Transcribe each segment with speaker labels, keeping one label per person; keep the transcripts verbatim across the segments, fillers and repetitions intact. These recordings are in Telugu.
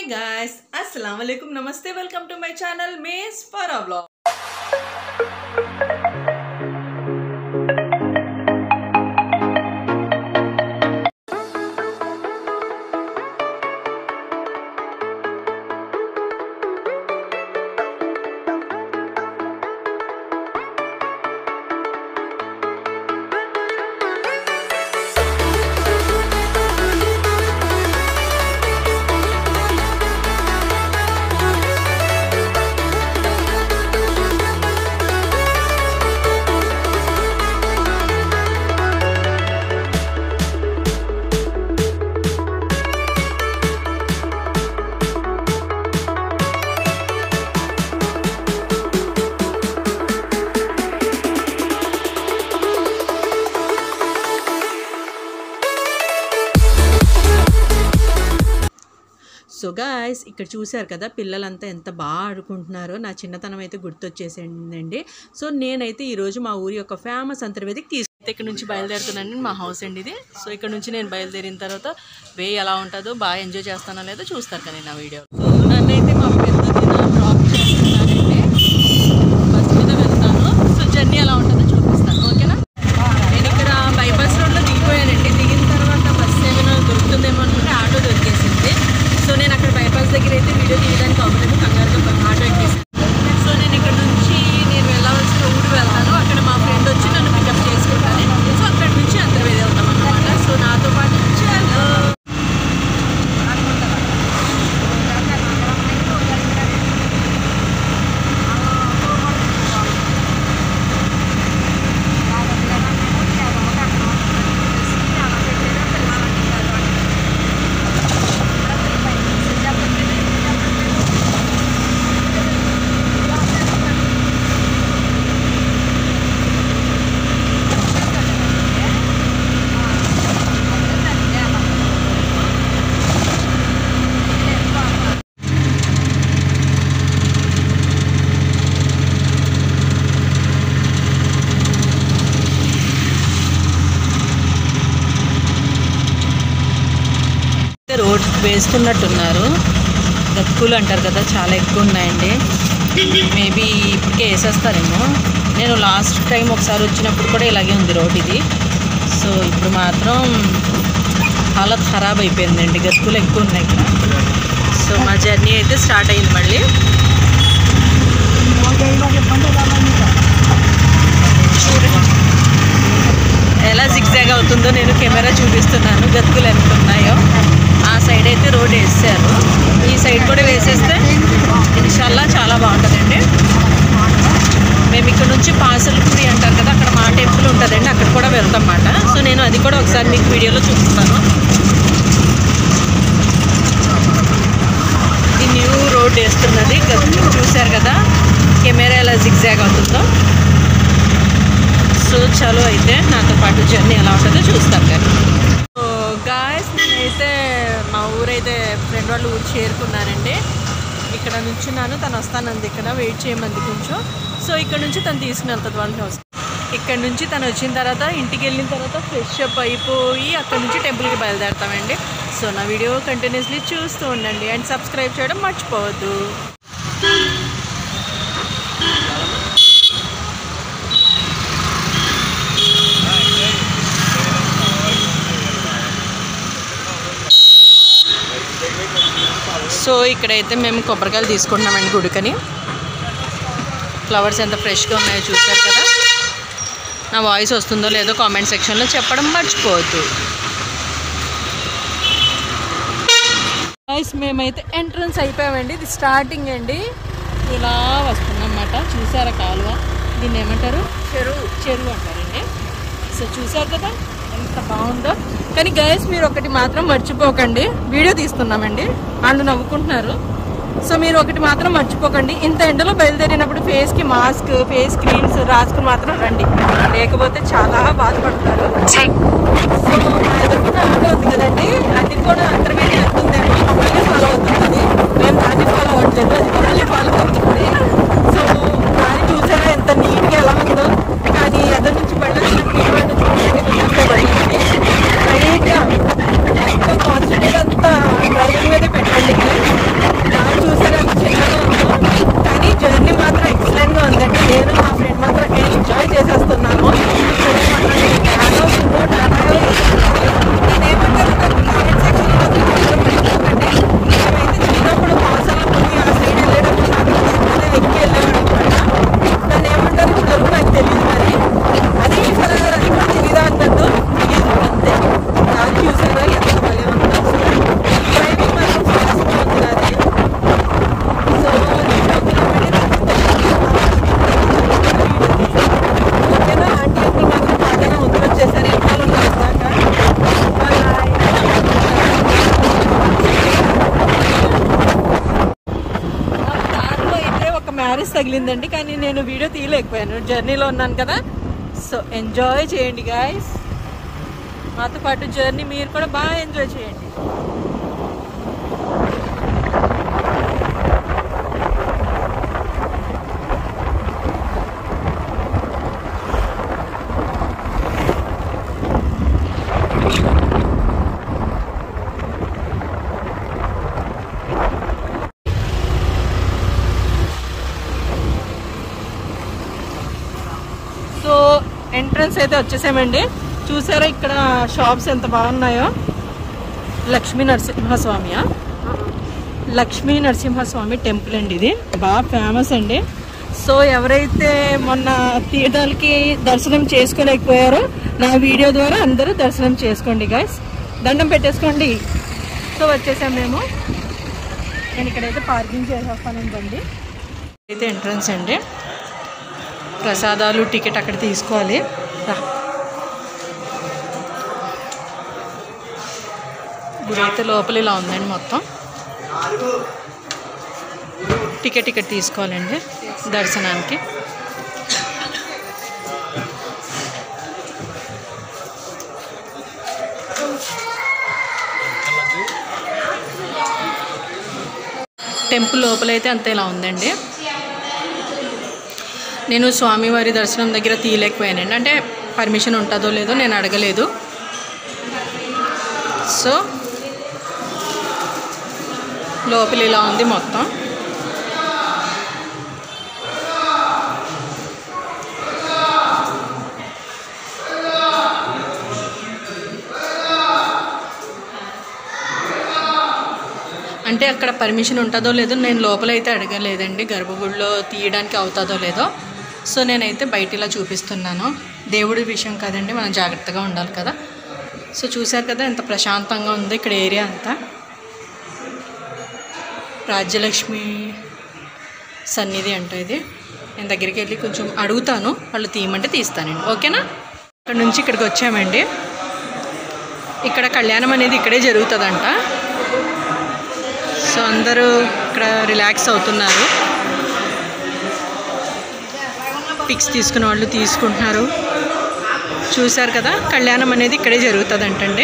Speaker 1: Hey guys, Assalamualaikum, Namaste, welcome to my channel Miss Farah Vlog. So guys, ఇక్కడ చూసారు కదా పిల్లలంతా ఎంత బాగా ఆడుకుంటున్నారో. నా చిన్నతనం అయితే గుర్తొచ్చేసిందండి. సో నేనైతే ఈరోజు మా ఊరి యొక్క ఫేమస్ అంతర్వేదికి తీసుకు ఇక్కడ నుంచి బయలుదేరుతున్నానండి. మా హౌస్ అండి ఇది. సో ఇక్కడ నుంచి నేను బయలుదేరిన తర్వాత వే ఎలా ఉంటుందో, బాగా ఎంజాయ్ చేస్తానో లేదో చూస్తారు కానీ నా వీడియో. సో నన్నైతే మా పెద్ద డ్రాప్ చేస్తున్నానండి. బస్ మీద వెళ్తాను. సో జర్నీ ఎలా ఉంటుందో చూపిస్తాను, ఓకేనా? నేను ఇక్కడ బైపాస్ రోడ్లో దిగిపోయానండి. దిగిన తర్వాత బస్సు ఏమైనా దొరుకుతుందేమో అనుకుంటే ఆటో దొరికేసింది. సో నేను అక్కడ బైపాస్ దగ్గర అయితే వీడియో తీయడానికి అవ్వలేదు, కంగారుగా ఆటో ఎక్కేసాను. సో నేను ఇక్కడ నుంచి నేను వెళ్ళవలసిన ఊరు వెళ్తాను. అక్కడ మా ఫ్రెండ్ వచ్చి నన్ను పికప్ చేసుకుంటాను. సో అక్కడ నుంచి అంతర్వేది వెళ్తాం అన్నమాట. సో నాతో పాటు చలో. రోడ్ వేస్తున్నట్టున్నారు. గతుకులు అంటారు కదా, చాలా ఎక్కువ ఉన్నాయండి. మేబీ ఇప్పటికే వేసేస్తారేమో. నేను లాస్ట్ టైం ఒకసారి వచ్చినప్పుడు కూడా ఇలాగే ఉంది రోడ్ ఇది. సో ఇప్పుడు మాత్రం హాలత్ ఖరాబ్ అయిపోయిందండి, గతుకులు ఎక్కువ ఉన్నాయి ఇక్కడ. సో మా జర్నీ అయితే స్టార్ట్ అయింది మళ్ళీ. ఎలా జిగ్జాగ్ అవుతుందో నేను కెమెరా చూపిస్తున్నాను. గతుకులు ఎంత ఉన్నాయో. ఆ సైడ్ అయితే రోడ్ వేసారు, ఈ సైడ్ కూడా వేసేస్తే ఇన్షాల్లా చాలా బాగుంటుందండి. మేము ఇక్కడ నుంచి పాసల్పూరి అంటారు కదా, అక్కడ మా టెంపుల్ ఉంటుందండి, అక్కడ కూడా వెళ్తాం అన్నమాట. సో నేను అది కూడా ఒకసారి మీకు వీడియోలో చూపిస్తాను. ఇది న్యూ రోడ్ వేస్తున్నది. గతుకులు చూశారు కదా, కెమెరా ఎలా జిగ్జాగ్ అవుతుందో. సో చలో అయితే నాతో పాటు జర్నీ ఎలా ఉంటుందో చూస్తాను కానీ. సో గాయస్, నేనైతే మా ఊరైతే ఫ్రెండ్ వాళ్ళు ఊరు చేరుకున్నానండి. ఇక్కడ నుంచున్నాను, తను వస్తానంది, ఇక్కడ వెయిట్ చేయమంది కొంచెం. సో ఇక్కడ నుంచి తను తీసుకుని వెళ్తుంది వాళ్ళ హౌస్. ఇక్కడ నుంచి తను వచ్చిన తర్వాత ఇంటికి వెళ్ళిన తర్వాత ఫ్రెష్ అప్ అయిపోయి అక్కడ నుంచి టెంపుల్కి బయలుదేరుతామండి. సో నా వీడియో కంటిన్యూస్లీ చూస్తూ ఉండండి అండ్ సబ్స్క్రైబ్ చేయడం మర్చిపోవద్దు. సో ఇక్కడైతే మేము కొబ్బరికాయలు తీసుకుంటున్నామండి గుడికని. ఫ్లవర్స్ ఎంత ఫ్రెష్గా ఉన్నాయో చూసారు కదా. నా వాయిస్ వస్తుందో లేదో కామెంట్ సెక్షన్లో చెప్పడం మర్చిపోవద్దు. వాయిస్ మేమైతే ఎంట్రన్స్ అయిపోయామండి. ఇది స్టార్టింగ్ అండి. ఇలా వస్తుందన్నమాట. చూసారా కాలువ? దీన్ని ఏమంటారు? చెరువు. చెరువు అంటారండి. సో చూసారు కదా ఎంత బాగుందో. కానీ గైస్, మీరు ఒకటి మాత్రం మర్చిపోకండి, వీడియో తీస్తున్నామండి, వాళ్ళు నవ్వుకుంటున్నారు. సో మీరు ఒకటి మాత్రం మర్చిపోకండి, ఇంత ఎండలో బయలుదేరినప్పుడు ఫేస్కి మాస్క్, ఫేస్ క్రీమ్స్ రాసుకుని మాత్రం రండి, లేకపోతే చాలా బాధపడతారు. సో మా ఎదురుకున్న ఆటో ఉంది కదండి, అది కూడా అంతర్వేది వెళ్తుందండి. మమ్మల్ని ఫాలో అవుతుంది. మేము దాన్ని ఫాలో అవ్వట్లేదు, అది మమ్మల్ని ఫాలో అవుతుంది. సో దాన్ని చూసారా ఎంత నీట్గా ఎలా ఉందో. కానీ ఎదురు నుంచి పడ్డ కాన్సెంట్రేట్ అంతా డ్రైవింగ్ మీదే పెట్టండి. వైరస్ తగిలిందండి, కానీ నేను వీడియో తీయలేకపోయాను, జర్నీలో ఉన్నాను కదా. సో ఎంజాయ్ చేయండి గాయస్, మాతో పాటు జర్నీ మీరు కూడా బాగా ఎంజాయ్ చేయండి. సో ఎంట్రన్స్ అయితే వచ్చేసామండి. చూసారా ఇక్కడ షాప్స్ ఎంత బాగున్నాయో. లక్ష్మీ నరసింహస్వామియా లక్ష్మీ నరసింహస్వామి టెంపుల్ అండి, ఇది బాగా ఫేమస్ అండి. సో ఎవరైతే మొన్న తీర్థాలకి దర్శనం చేసుకోలేకపోయారో నా వీడియో ద్వారా అందరూ దర్శనం చేసుకోండి గాయస్, దండం పెట్టేసుకోండి. సో వచ్చేసాం మేము. నేను ఇక్కడైతే పార్కింగ్ చేసేస్తానండి బండి. అయితే ఎంట్రన్స్ అండి, ప్రసాదాలు టికెట్ అక్కడ తీసుకోవాలి. గుడి అయితే లోపల ఇలా ఉందండి, మొత్తం టికెట్ టికెట్ తీసుకోవాలండి దర్శనానికి. టెంపుల్ లోపలైతే అంత ఇలా ఉందండి. నేను స్వామివారి దర్శనం దగ్గర తీయలేకపోయానండి, అంటే పర్మిషన్ ఉంటుందో లేదో నేను అడగలేదు. సో లోపల ఇలా ఉంది మొత్తం. అంటే అక్కడ పర్మిషన్ ఉంటుందో లేదో నేను లోపలైతే అడగలేదండి, గర్భగుడిలో తీయడానికి అవుతుందో లేదో. సో నేనైతే బయట ఇలా చూపిస్తున్నాను, దేవుడి విషయం కదండి, మనం జాగ్రత్తగా ఉండాలి కదా. సో చూశారు కదా ఎంత ప్రశాంతంగా ఉందో ఇక్కడ ఏరియా అంతా. రాజ్యలక్ష్మి సన్నిధి అంట ఇది. నేను దగ్గరికి వెళ్ళి కొంచెం అడుగుతాను, వాళ్ళు తీయమంటే తీస్తానండి, ఓకేనా. ఇక్కడ నుంచి ఇక్కడికి వచ్చామండి. ఇక్కడ కళ్యాణం అనేది ఇక్కడే జరుగుతుందంట. సో అందరూ ఇక్కడ రిలాక్స్ అవుతున్నారు, పిక్స్ తీసుకున్న వాళ్ళు తీసుకుంటున్నారు. చూశారు కదా కళ్యాణం అనేది ఇక్కడే జరుగుతుందంటండి.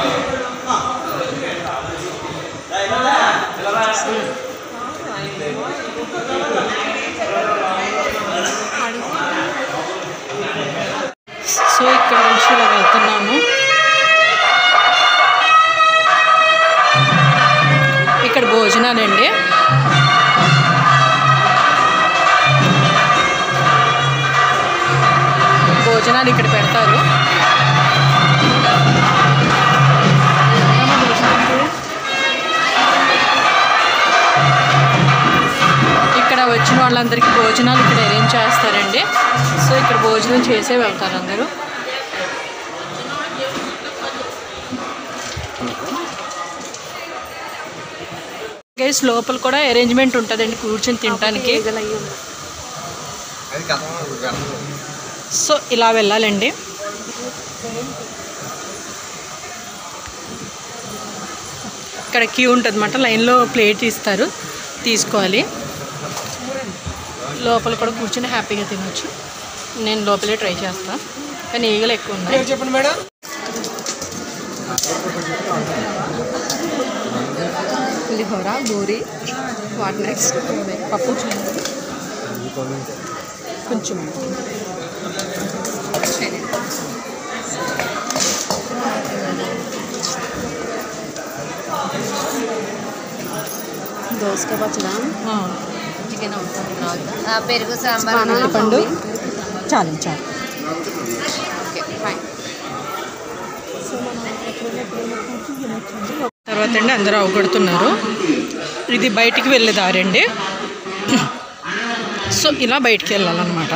Speaker 1: సో ఇక్కడ నుంచి ఇలా వెళ్తున్నాము. ఇక్కడ భోజనాలండి, భోజనాలు ఇక్కడ పెడతారు. ఇక్కడ వచ్చిన వాళ్ళందరికీ భోజనాలు ఇక్కడ అరేంజ్ చేస్తారండి. సో ఇక్కడ భోజనం చేసే వెళ్తారు అందరూ. గైస్ లోపల కూడా అరేంజ్మెంట్ ఉంటుందండి కూర్చొని తినడానికి. సో ఇలా వెళ్ళాలండి. ఇక్కడ క్యూ ఉంటుంది అన్నమాట, లైన్లో ప్లేట్ ఇస్తారు, తీసుకోవాలి. లోపల కూడా కూర్చొని హ్యాపీగా తినవచ్చు. నేను లోపలే ట్రై చేస్తాను, కానీ ఈగలు ఎక్కువ ఉన్నాయి. చెప్పండి మేడం. పులిహోర, బూరి, వాట్ నెక్స్ట్ పప్పు కొంచెం దోసకాయ పచ్చడా, చికెన్ పెరుగు, సాంబార్, పండు, చాలు చాలు. తర్వాత అండి అందరూ అవగొడుతున్నారు. ఇది బయటికి వెళ్ళే దారండి. సో ఇలా బయటికి వెళ్ళాలన్నమాట.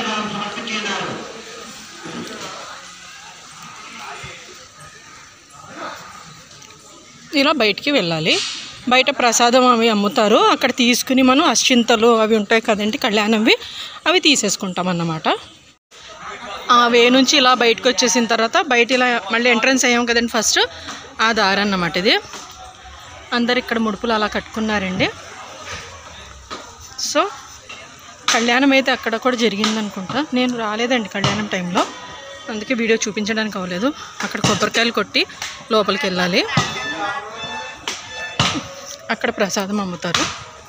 Speaker 1: ఇలా బయటికి వెళ్ళాలి. బయట ప్రసాదం అవి అమ్ముతారు, అక్కడ తీసుకుని మనం అశ్చింతలు అవి ఉంటాయి కదండి కళ్యాణంవి, అవి తీసేసుకుంటాం అన్నమాట. ఆ వే నుంచి ఇలా బయటకు వచ్చేసిన తర్వాత బయట ఇలా మళ్ళీ ఎంట్రన్స్ అయ్యాం కదండి ఫస్ట్, ఆ దారి అన్నమాట ఇది. అందరు ఇక్కడ ముడుపులు అలా కట్టుకున్నారండి. సో కళ్యాణం అయితే అక్కడ కూడా జరిగిందనుకుంటా. నేను రాలేదండి కళ్యాణం టైంలో, అందుకే వీడియో చూపించడానికి అవ్వలేదు. అక్కడ కొబ్బరికాయలు కొట్టి లోపలికి వెళ్ళాలి. అక్కడ ప్రసాదం అమ్ముతారు.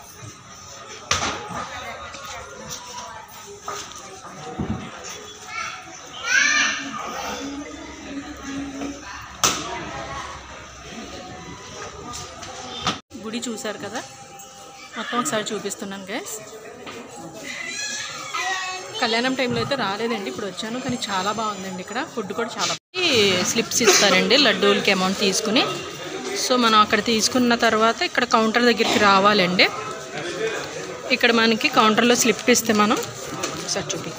Speaker 1: గుడి చూసారు కదా, మొత్తం ఒకసారి చూపిస్తున్నాను గైస్. కళ్యాణం టైంలో అయితే రాలేదండి, ఇప్పుడు వచ్చాను. కానీ చాలా బాగుందండి ఇక్కడ. ఫుడ్ కూడా చాలా స్లిప్స్ ఇస్తారండి లడ్డూలకి అమౌంట్ తీసుకుని. సో మనం అక్కడ తీసుకున్న తర్వాత ఇక్కడ కౌంటర్ దగ్గరికి రావాలండి. ఇక్కడ మనకి కౌంటర్లో స్లిప్ ఇస్తే మనం ఒకసారి చూపి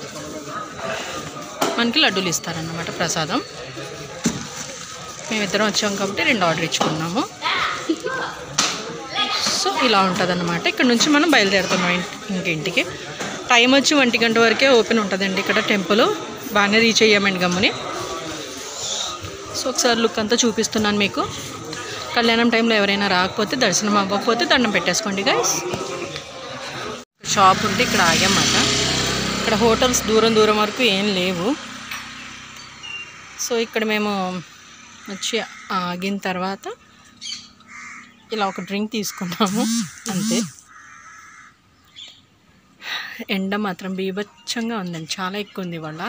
Speaker 1: మనకి లడ్డూలు ఇస్తారన్నమాట ప్రసాదం. మేమిద్దరం వచ్చాం కాబట్టి రెండు ఆర్డర్ ఇచ్చుకున్నాము. సో ఇలా ఉంటుంది అన్నమాట. ఇక్కడ నుంచి మనం బయలుదేరుతున్నాం ఇంటింటికి. టైం వచ్చి ఒంటి గంట వరకే ఓపెన్ ఉంటుందండి ఇక్కడ టెంపుల్. బాగానే రీచ్ అయ్యామండి గమ్ముని. సో ఒకసారి లుక్ అంతా చూపిస్తున్నాను మీకు. కళ్యాణం టైంలో ఎవరైనా రాకపోతే, దర్శనం అవ్వకపోతే దండం పెట్టేసుకోండి గైస్. షాప్ ఉంటే ఇక్కడ ఆగామాట. ఇక్కడ హోటల్స్ దూరం దూరం వరకు ఏం లేవు. సో ఇక్కడ మేము వచ్చి ఆగిన తర్వాత ఇలా ఒక డ్రింక్ తీసుకున్నాము అంతే. ఎండ మాత్రం బీభత్సంగా ఉందండి, చాలా ఎక్కువ ఉంది ఇవాళ.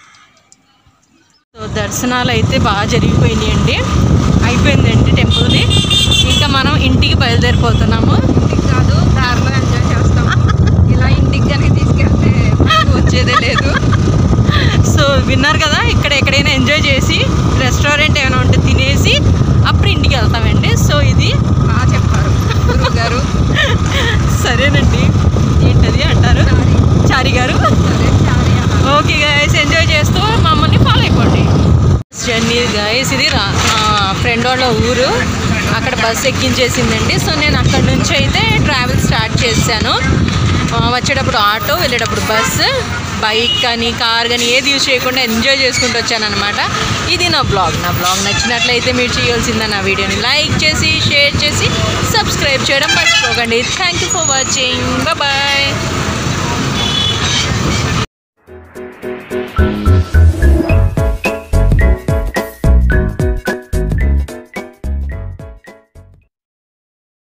Speaker 1: సో దర్శనాలు అయితే బాగా జరిగిపోయినాయండి, అయిపోయిందండి టెంపుల్ది. ఇంకా మనం ఇంటికి బయలుదేరిపోతున్నాము.
Speaker 2: ఇంటికి కాదు, దారిలో ఎంజాయ్ చేస్తాము. ఇలా ఇంటికి కనుక తీసుకెళ్తే వచ్చేదే లేదు.
Speaker 1: సో విన్నారు కదా, ఇక్కడ ఎక్కడైనా ఎంజాయ్ చేసి రెస్టారెంట్ ఏమైనా ఉంటే తినేసి అప్పుడు ఇంటికి వెళ్తామండి. సో ఇది
Speaker 2: బాగా చెప్పారు గురువు గారు.
Speaker 1: సరేనండి, ఏంటది అంటారు చారి గారు. ఓకే గైస్, ఎంజాయ్ చేస్తూ మమ్మల్ని ఫాలో అయిపోండి. జర్నీ గైస్, ఇది రా ఫ్రెండ్ వాళ్ళ ఊరు. అక్కడ బస్ ఎక్కించేసిందండి. సో నేను అక్కడ నుంచి అయితే ట్రావెల్ స్టార్ట్ చేశాను. వచ్చేటప్పుడు ఆటో, వెళ్ళేటప్పుడు బస్సు, బైక్ కానీ కార్ కానీ ఏది యూజ్ చేయకుండా ఎంజాయ్ చేసుకుంటూ వచ్చానమాట. ఇది నా బ్లాగ్. నా బ్లాగ్ నచ్చినట్లయితే మీరు చేయాల్సిందే నా వీడియోని లైక్ చేసి, షేర్ చేసి, సబ్స్క్రైబ్ చేయడం మర్చిపోకండి. Thank you for watching. Bye bye.